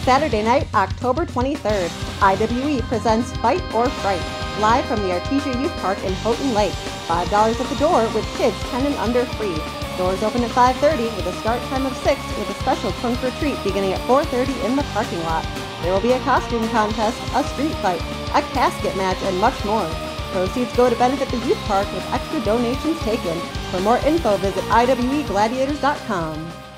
Saturday night, October 23rd, IWE presents Fight or Fright, live from the Artesia Youth Park in Houghton Lake. $5 at the door with kids 10 and under free. Doors open at 5:30 with a start time of 6 with a special trunk or treat beginning at 4:30 in the parking lot. There will be a costume contest, a street fight, a casket match, and much more. Proceeds go to benefit the youth park with extra donations taken. For more info, visit IWEgladiators.com.